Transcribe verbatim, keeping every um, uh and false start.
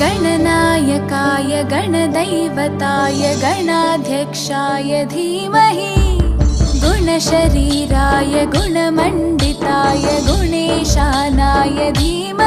गणनायकाय गणदैवताय गणाध्यक्षाय धीमहि गुणशरीराय गुणमण्डिताय गुणेशानाय धीमहि।